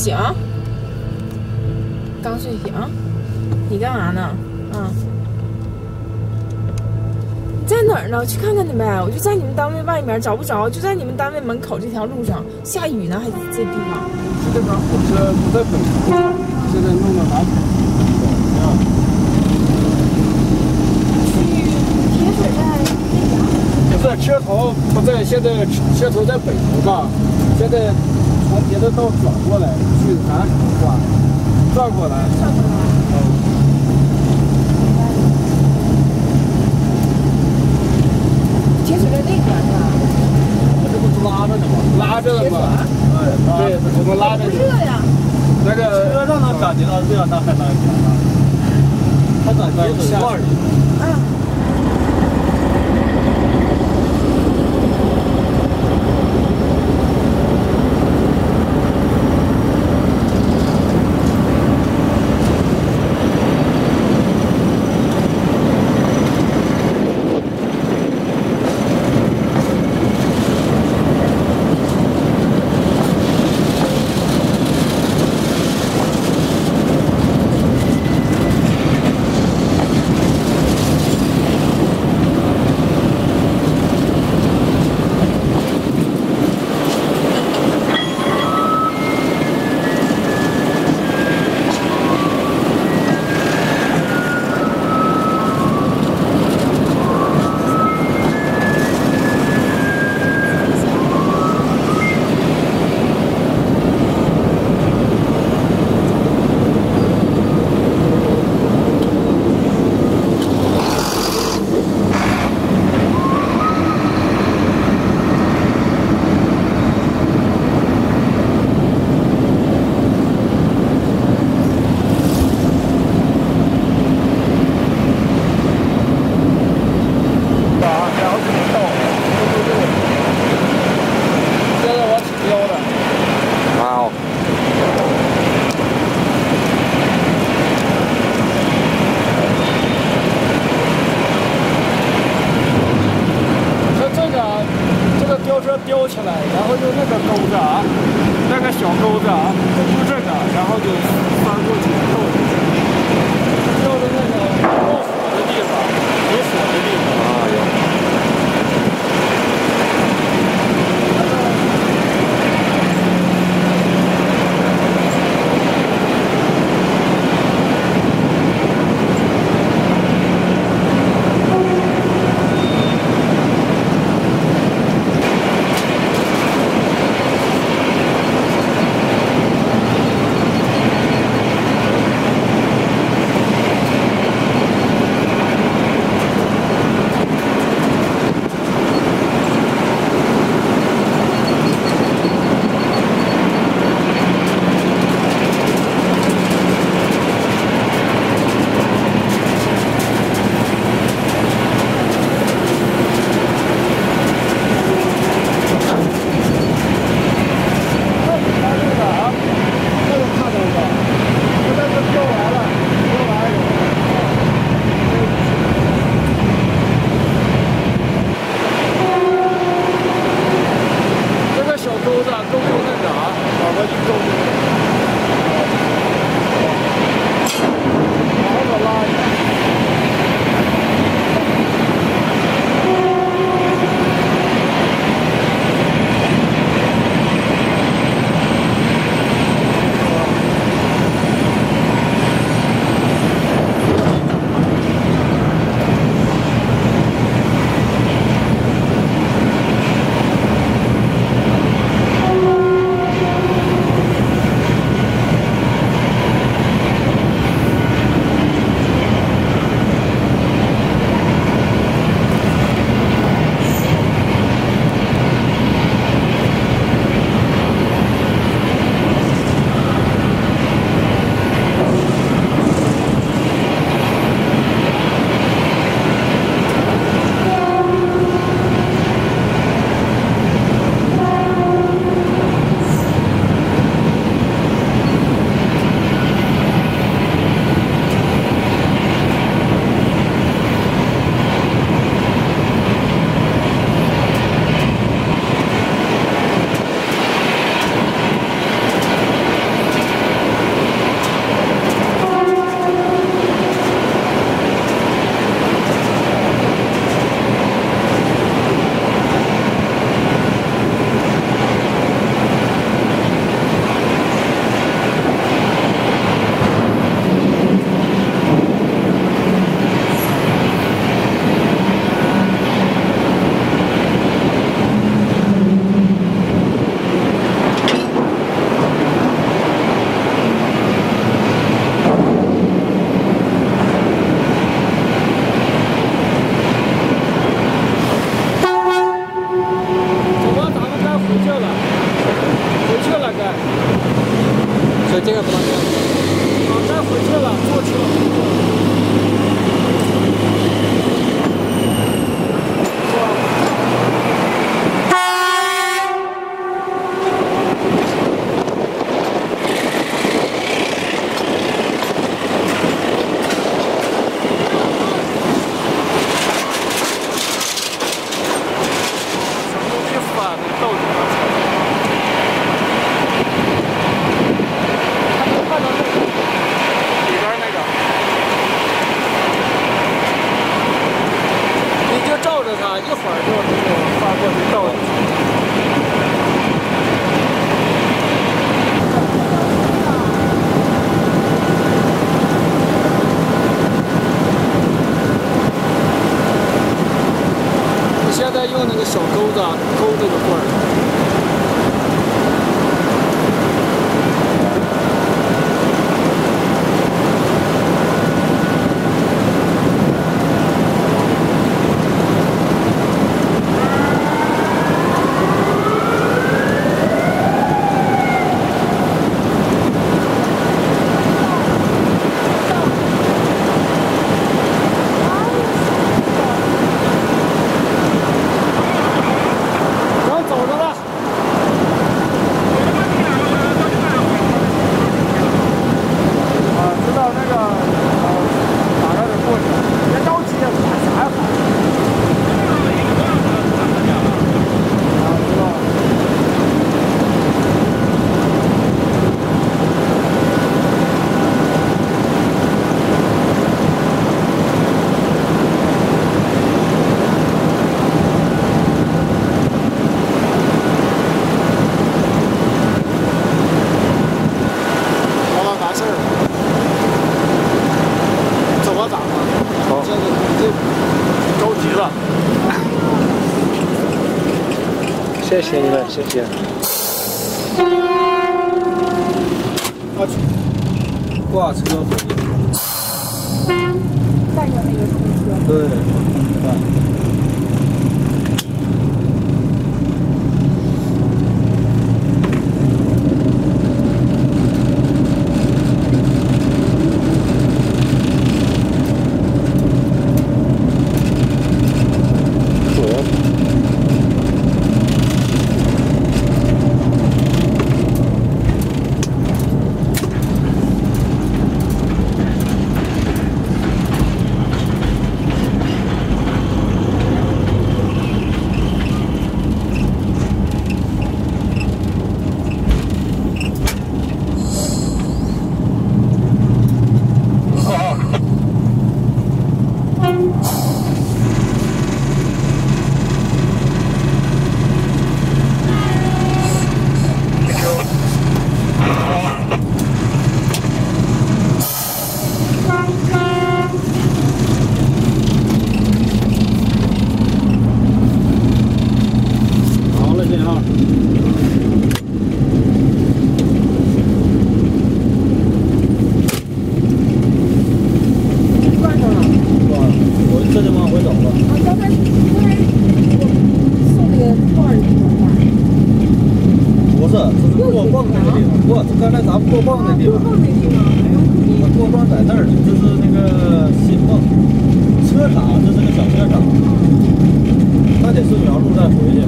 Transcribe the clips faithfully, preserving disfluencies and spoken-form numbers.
醒，刚睡醒，你干嘛呢？嗯，你在哪儿呢？去看看你呗。我就在你们单位外面，找不着，就在你们单位门口这条路上。下雨呢，还这地方。 这边火车不在北头，现在弄到哪里？啊。 去铁水在那边。 不是车头不在，现在车头在北头吧？现在从别的道转过来，去南头吧，转过来。 转过来。 嗯。 铁水在那边是吧？ 我这不是拉着呢吗？拉着了吗？对，我们拉着。 不热呀。 那个车让它感觉到热，那还能行啊？它感觉很罐里。 啊。 所以这个不能这样。 啊，再回去了，坐车。 用那个小钩子啊钩这个棍儿。 谢谢你们，谢谢。 我去，挂车回去。 带着那个冲车。 对，对。 刚才咱们过泵的地方，过泵在那儿，这是那个新泵车厂，这是个小车厂，那得顺条路再回去。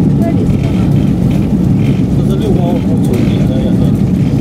这是六公处理的也是，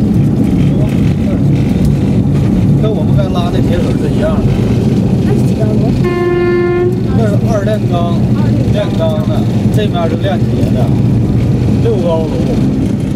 跟我们刚拉那铁腿是一样的。 那是几条螺？ 那是二炼钢，炼钢的，这面是炼铁的，六高炉。